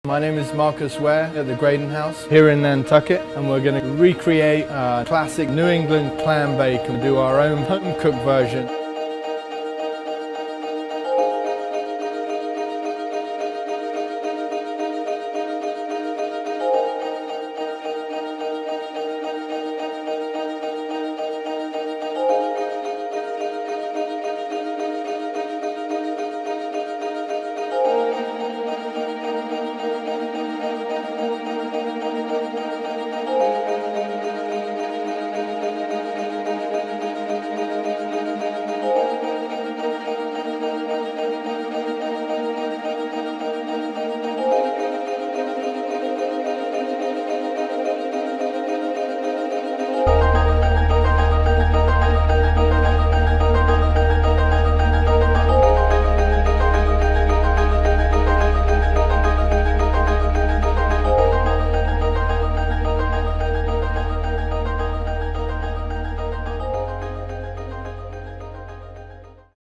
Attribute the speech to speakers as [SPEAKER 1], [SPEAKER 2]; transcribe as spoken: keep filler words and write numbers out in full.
[SPEAKER 1] My name is Ware at the Greydon House here in Nantucket, and we're going to recreate a classic New England clam bake and do our own home cooked version.